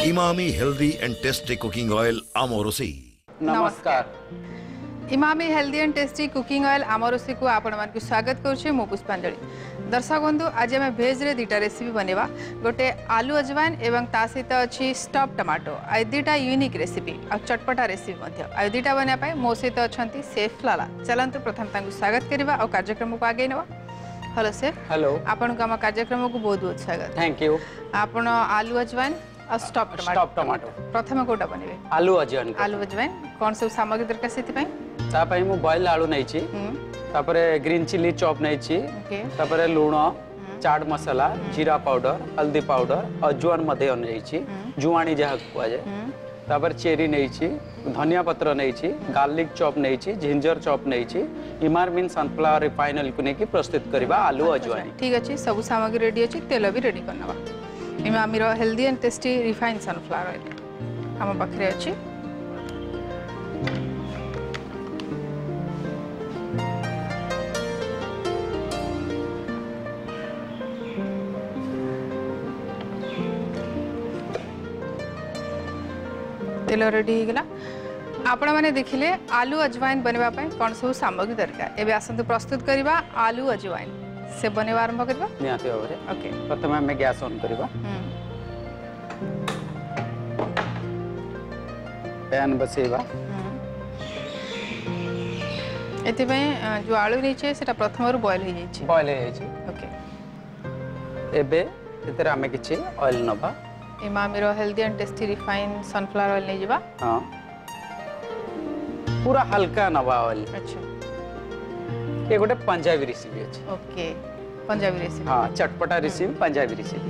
Emami healthy and tasty cooking oil Ama Rosei. नमस्कार। Emami healthy and tasty cooking oil Ama Rosei को आपण मानक स्वागत करुचे मो पुष्पांजलि। दर्शक बंधु आज आम भेज रे दुटा रेसिपी बनेवा। गोटे आलू अजवाइन एवं ता सहित अच्छी स्टफ टमाटो आ दुटा यूनिक रेसिपी आ चटपटा रेसिपी मध्य आ दुटा बनाया मो सहित अच्छा सेफ लाला। चलतु प्रथम स्वागत करवा और कार्यक्रम को आगे नवा। Hello chef. हेलो। आपन को आम कार्यक्रम को बहुत बहुत स्वागत। Thank you. आपण आलू अजवाइन और स्टफ टमाटो प्रथम कोटा बनेबे? आलू अजवाइन। आलू अजवाइन कौन सब सामग्री दरकार से ता पई मु बॉयल आलू नै छी, तापरे ग्रीन चिली चॉप नै छी, तापरे लूण, चाट मसाला, जीरा पाउडर, हल्दी पाउडर, अजवाइन मध्ये नै छी, जुआणी जहा को जाय, तापर चेरी नै छी, धनिया पत्र नै छी, गार्लिक चॉप नै छी, जिंजर चॉप नै छी, इमार मीन सनफ्लावर रिफाइन ऑयल को नै की प्रस्तुत करबा आलू अजवाइन। ठीक अछि, सब सामग्री रेडी अछि, तेल भी रेडी करनबा। इमामी रो healthy and tasty refine sunflower oil हम पाखरे अछि। तेल रेडी हो गला। आपण माने देखिले आलू अजवाइन बनवा पय कोन सब सामग्री दरकार। एबे आसंतु प्रस्तुत करबा आलू अजवाइन से बनेवा आरंभ करबा। नियाते ओरे। ओके। प्रथम हमें गैस ऑन करबा। पैन बसेबा। एते में जो आलू नीचे सेटा प्रथम रु बॉयल हो जाई छी। बॉयल हो जाई छी। ओके। एबे एतरा हमें किछि ऑयल नबा। इमामी रो healthy and tasty refine sunflower oil नै जिबा। हां। पूरा हल्का नबा ऑयल। अच्छा। ये गोटे पंजाबी रेसिपी अछि। ओके। पंजाबी रेसिपी। हां, चटपटा रेसिपी पंजाबी रेसिपी।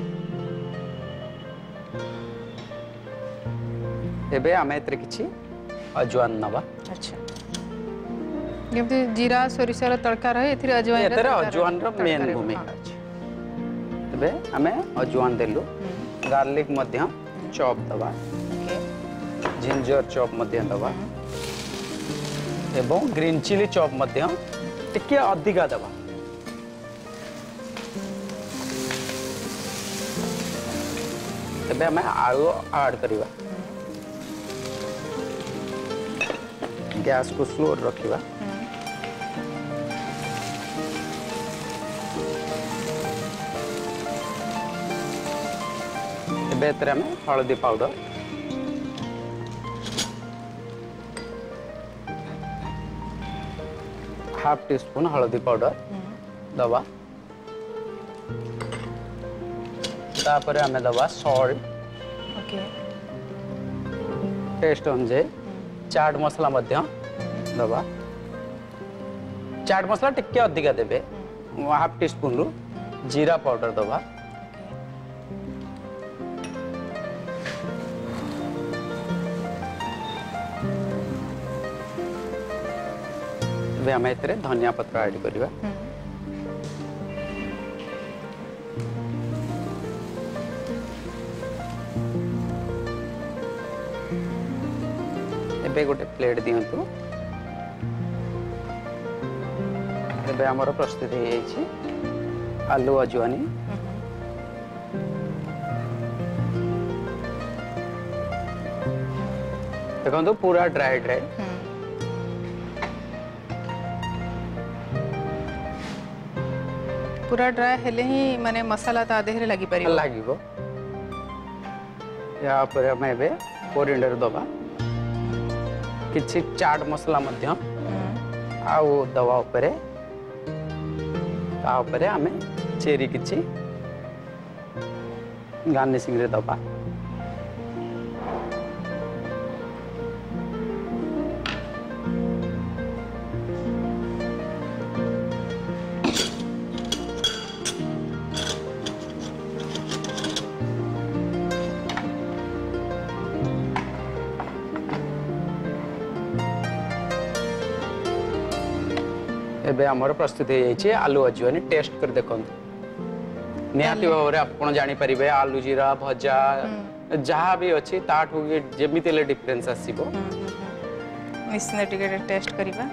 एबे हमें एतरे किछि अजवाइन नबा। अच्छा। जेमति जीरा सोरिषर तड़का रहे एथिरे अजवाइन एतरे अजवाइन रो मेन भूमिका अछि। एबे हमें अजवाइन देलु, गार्लिक मध्य चॉप दबा। ओके। जिंजर चॉप मध्य दबा। एवं ग्रीन चिली चॉप मध्य टिके अधिका दबा। एबे हमें आलू ऐड करिबा। गैस को स्लो रखिबा। एबे एतरे हमें हल्दी पाउडर, हाफ टी स्पून हल्दी पाउडर दबा। तापरे हमें दबा सॉल्ट। ओके। टेस्ट अनुसार चाट मसला मध्य दबा। चाट मसला टिके अधिका देबे। हाफ टी स्पून रु जीरा पाउडर दबा। एबे हमें एतरे धनिया पत्र ऐड करिबा। एबे गोटे प्लेट दियंतु। एबे हमर प्रस्तुत हो जाई छी आलू अजवाइन। देखो पूरा ड्राई ड्राई। पूरा ड्राई हेले ही माने मसाला ता देहरे लागि परिबो। लागिबो। या पर हमें एबे कोरिएंडर दबा। किछि चाट मसला मध्य आउ दवा उपरे ता उपरे हमें चेरी किछि गार्निशिंग रे दबा। एबे हमर प्रस्तुत हो जाई आलू अजवाइन। टेस्ट कर देखो। निहाती भाव रे आपण जानि परिबे आलू जीरा भजा जहाँ भी अच्छी ताठू जेमिति ले डिफरेंस आसीबो। निश्चित टिके टेस्ट करिबा।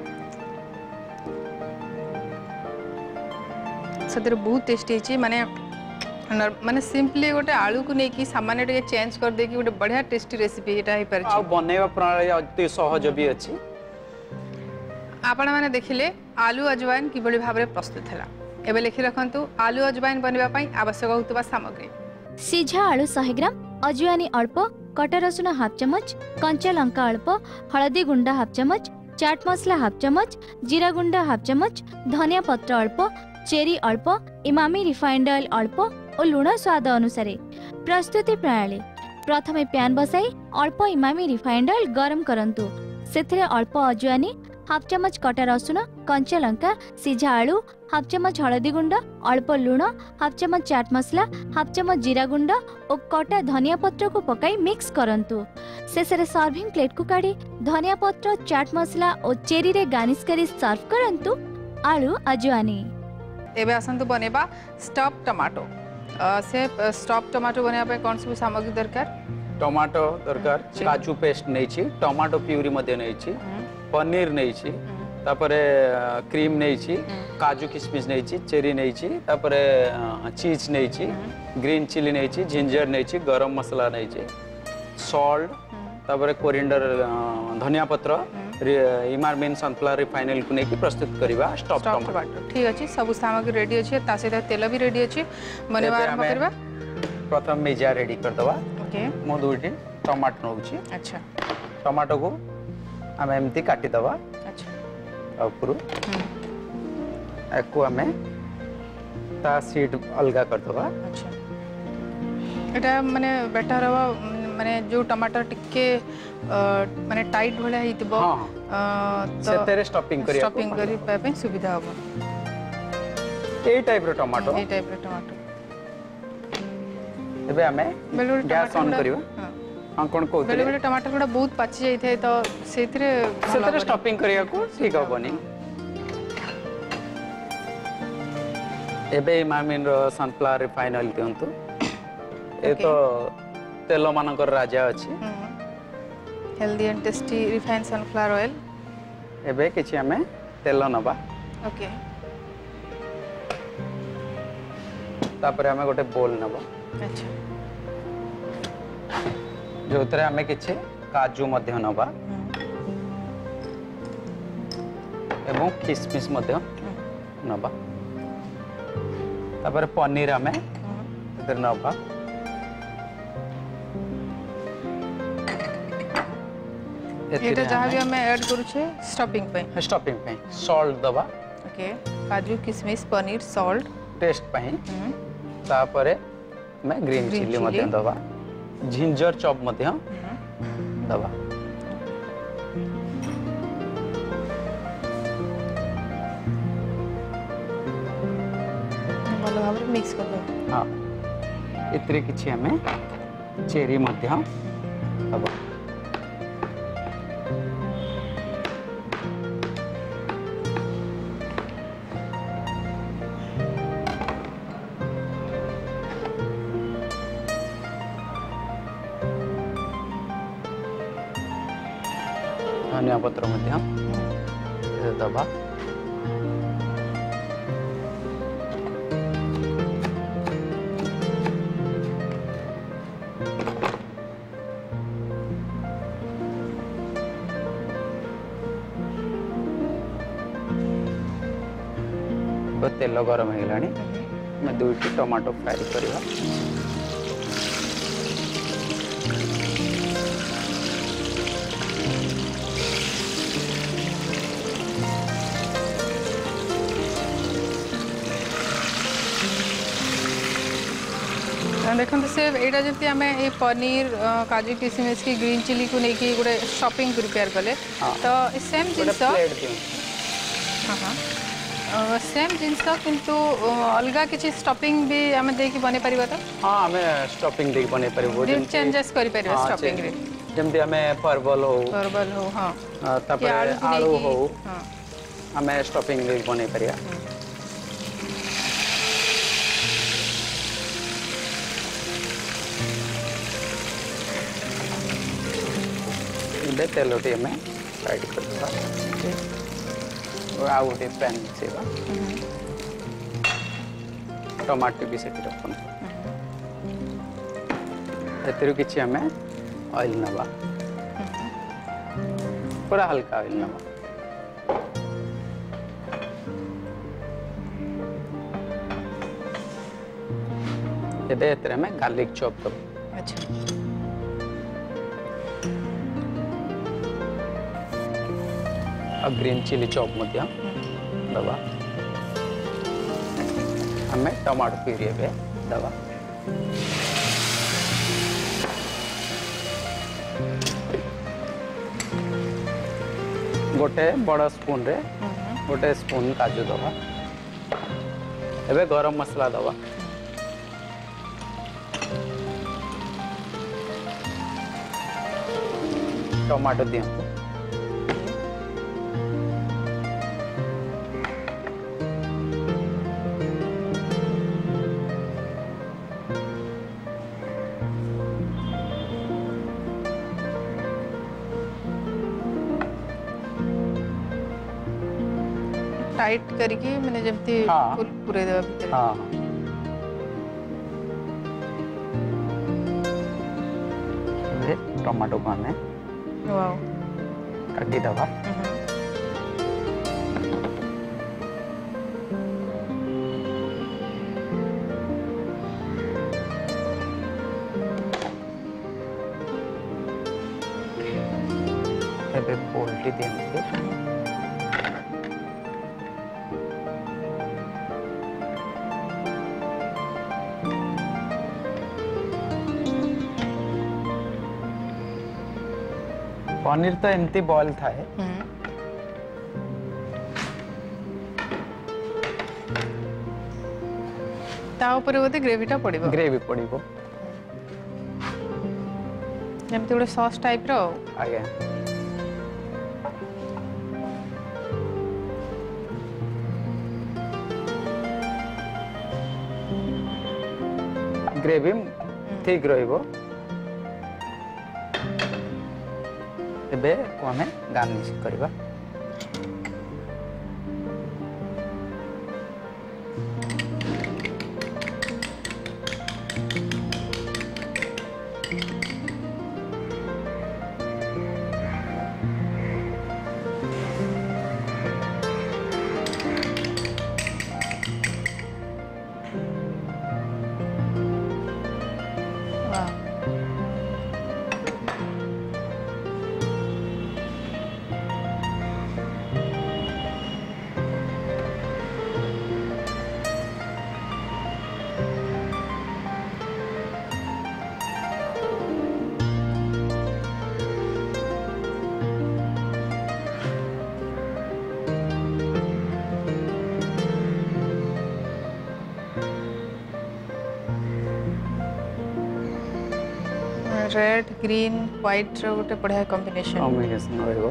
सदर बहुत टेस्टी है माने माने सिंपली गोटे आलू को लेकिन सामान्य टे चेंज कर दे कि गोटे बढ़िया टेस्टी रेसिपी एटा ही पर आ बनेवा प्रणाली अति सहज भी अछि। आपण माने देखिले आलू अजवाइन किभली भाबरे प्रस्तुत हैला। एबे लिखि रखंतु आलू अजवाइन बनबा पई आवश्यक होतबा सामग्री। सीझा आलू 100 ग्राम, अजवाइन अल्प, कटा रसुण हाफ चमच, कंचा लंका अल्प, हळदी गुंडा हाफ चमच, चाट मसला हाफ चमच, जीरा गुंडा हाफ चमच, धनिया पत्र अल्प, चेरी अल्प, इमामी रिफाइंड ऑयल अल्प और लुण स्वाद अनुसार। प्रस्तुति प्रणाली प्रथमे पैन बसाई अल्प इमामी रिफाइंड ऑयल गरम करंतु। सेथिरे अल्प अजवाइन, हाफ चमच कटा रसुण, कंचा लंका, सीझा आलू, हाफ चमच हळदी गुंड, अल्प लुण, हाफ चमच चाट मसला, हाफ चमच जीरा गुंड और कटा धनिया पत्र को पकाई मिक्स करंतु। शेषे सर्विंग प्लेट को काढ़ी धनिया पत्र, चाट मसला और चेरी रे गार्निश करी सर्व करंतु आलू अजवानी। एबे आसंतु बनेबा स्टफ टमाटो। से स्टफ टमाटो बनेबा पे कोन सब सामग्री दरकार? टमाटो दरकार, काजू पेस्ट नै छी, टमाटो प्यूरी मध्ये नै छी, पनीर नै छी, तापरे क्रीम नै छी, काजू किशमिश नै छी, चेरी नै छी, तापरे चीज नै छी, ग्रीन चिली नै छी, जिंजर नै छी, गरम मसला नै छी, सॉल्ट, तापरे कोरिएंडर धनिया पत्र, इमारमेन सनफ्लावर रिफाइनल को नेकी प्रस्तुत करिबा स्टफ टमाटो। ठीक अछि, सब सामग्री रेडी अछि, ता सहित तेल भी रेडी अछि। बनेबा आरंभ करबा। प्रथम मेजा रेडी कर दवा। ओके, मो दुइटी टमाटो नउची। अच्छा, टमाटो को आमे एमती काटी दवा। अच्छा, ऊपर एको आमे ता सीड अलगा कर दवा। अच्छा, एटा माने बेटर हवा माने जो टमाटर टिके माने टाइट भले हितबो। हां, सेतेरे स्टफिंग करी पे सुविधा हो। ए टाइप रो टमाटो, ए टाइप रो टमाटो। एबे आमे गैस ऑन करिवा। हां, कोन को बेले बेले टमाटर गुडा बहुत पाची जाई थे तो सेतिरे स्टफिंग करिया को ठीक होबनी। एबे इमामिन रो सनफ्लावर रिफाइनल दियंतु। ए तो तेल मानकर राजा अछि। Healthy and tasty refined sunflower oil. एबे किछि हमें तेल नबा। ओके, तापर हमें गोटे बोल नबा। अच्छा, जोतरे हमें किछि काजू मध्य नबा एवं किशमिश मध्य नबा। तापर पनीर हमें इधर नबा। एटा जहां भी हमें ऐड करू छे स्टफिंग पे सॉल्ट दबा। ओके, काजू किशमिश पनीर सॉल्ट टेस्ट पे। तापरे मैं ग्रीन चिली मध्य दबा, जिंजर चॉप मध्य दबा। भलो भाबरे मिक्स कर दो। हां, इतरे किछि हमें चेरी मध्य दबा। धनिया पत्र मध्य दबा। तेल गरम हो गलानी, मैं दुईटी टमाटो फ्राई करवा। देखो से एटा जति हमें ए पनीर काजू किशमिश की ग्रीन चिली को लेके गोटे शॉपिंग प्रिपेयर कले तो सेम जिनस हां हां सेम जिनस किंतु अलगा किछि स्टफिंग भी हमें देकी बने परिबा तो हां हमें स्टफिंग देकी बने परिबो जे चेंजेस करि परिबा स्टफिंग रे जेमति हमें परवल हो हां तापर आलू हो हां हमें स्टफिंग देकी बने परिया इधर तेलोटी हमें फ्राई कर दूँगा और आउ पैन से टमाटर भी सेट रखना एतिर किछि हमें ऑयल नवा पूरा हल्का ऑयल नवा एबे एतिर हमें गार्लिक चॉप दो अच्छा और ग्रीन चिली चॉप मध्य दवा हमें टमाटो प्यूरी एबे दवा गोटे बड़ स्पून रे गोटे स्पून काजू दवा एबे गरम मसला दवा टमाटो दियंतु टाइट करके मैंने जमती हाँ। फुल पूरे देवा भीतर हाँ एबे टमाटो को हमें वाओ काटी दवा एबे पोल्ट्री दियंतु पनीर तो एमती बॉयल थाए ता ऊपर बोधे ग्रेवीटा पड़िबो ग्रेवी पड़िबो जमती गोटे सॉस टाइप रो आगे ग्रेवी ठीक रहिबो एबे को हमें गार्निश करबा वाह रेड ग्रीन व्हाइट रो गोटे बढ़िया कॉम्बिनेशन कॉम्बिनेशन रहइबो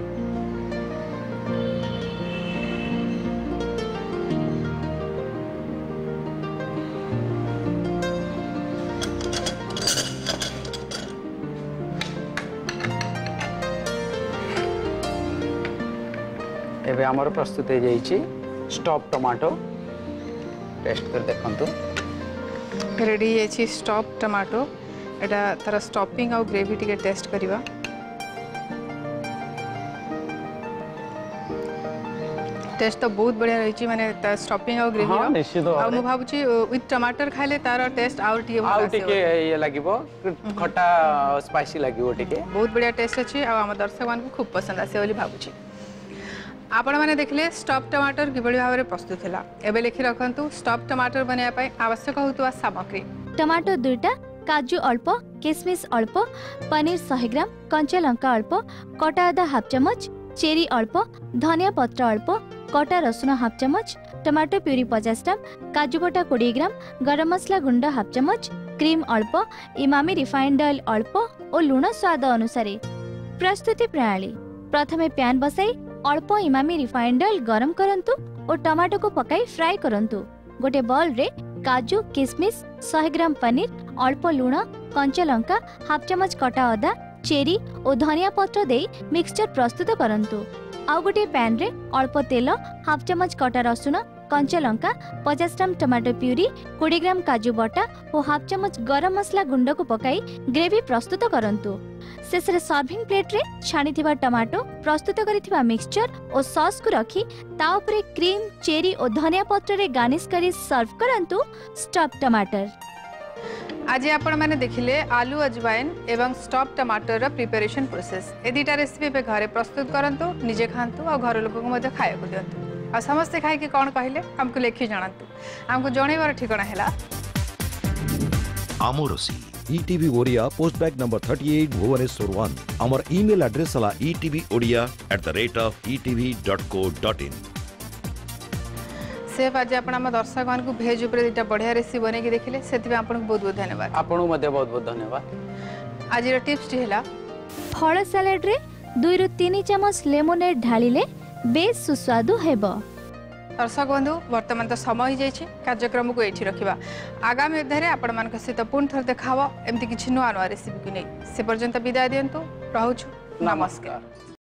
एबे हमर प्रस्तुत हो जाइछि स्टॉप टमाटो टेस्ट कर देखंतु रेडी है स्टॉप टमाटो एटा तार स्टॉपिंग और ग्रेवी टिके टेस्ट करिवा टेस्ट तो बहुत बढ़िया रही माने स्टॉपिंग और ग्रेवी हाँ, निश्चित और मु भाबुची विथ टमाटर खाइले तार टेस्ट और टिके आउ टिके ये लागिबो खट्टा स्पाइसी लागिबो टिके बहुत बढ़िया टेस्ट अछि और हम दर्शक मान को खूब पसंद आसे बोली भाबुची आपण माने देखले स्टॉप टमाटर किबळी भाबरे प्रस्तुत हैला एबे लिखि रखंतु स्टॉप टमाटर बनेया पई आवश्यक होतुवा सामग्री टमाटो 2टा काजू अल्प किशमिश अल्प पनीर 100 ग्राम कंचा लंका अल्प कटा अदा हाफ चमच चेरी अल्प धनिया पत्र अल्प कटा रसुण हाफ चमच टमाटो प्यूरी 50 ग्राम काजू बटा 20 ग्राम गरम मसला गुंड हाफ चमच क्रीम अल्प इमामी रिफाइंड ऑयल अल्प और लुण स्वाद अनुसार प्रस्तुति प्रणाली प्रथमे पैन बसाई अल्प इमामी रिफाइंड ऑयल गरम करंतु और टमाटो को पकाई फ्राई करंतु गोटे बॉल रे काजू किशमिश 100 ग्राम पनीर अल्प लुण कंचा लंका हाफ चमच कटा अदा चेरी और धनिया पत्र दे मिक्सचर प्रस्तुत करंतु आउ गोटे पैन रे अल्प तेल हाफ चमच कटा रसुण कंचा लंका 50 ग्राम टमाटो प्यूरी 20 ग्राम काजू बटा और हाफ चमच गरम मसला गुंड को पकाई ग्रेवी प्रस्तुत करंतु। शेष सर्विंग प्लेट रे छाणी टमाटो प्रस्तुत करिथिबा मिक्सचर और सॉस को रखी ता उपरे क्रीम चेरी और धनिया पत्र रे गार्निश करी सर्व करंतु स्टफ टमाटर। आज आपण मैंने देखिले आलू अजवाइन एवं स्टफ टमाटर रा प्रिपरेशन प्रोसेस। ए दुटा रेसिपी पे घरे प्रस्तुत करंतु, निजे खांतु और घर लोक को मध्य खाया को दियंतु। आ समस्त खाई के कोन कहले हमको लेखि जणांतु। हमको जणेबार ठिकाना हैला आमा रोसई ETV Odia post bag number 38 Bhubaneswar 1. Our email address ala etvodia@etv.co.in। Chef आज आपण हम दर्शक मान को भेज ऊपर दुटा बढ़िया रेसिपी बने के देखिले सेति में आपन को बहुत बहुत धन्यवाद। आपन को मध्य बहुत बहुत धन्यवाद। आज रो टिप्स टी हैला फल सैलेड रे 2 रु 3 चमच लेमोनेड ढालिले बेस सुस्वादु हेबो। दर्शक बंधु वर्तमान तो समय हो जाइए कार्यक्रम को ये रखा। आगामी अध्याय आपण मान सहित पुणी थर देखा एमती किसी नुआ नुआ रेसिपी को नहीं से पर्यंत विदाय दिंतु। रहूछु नमस्कार।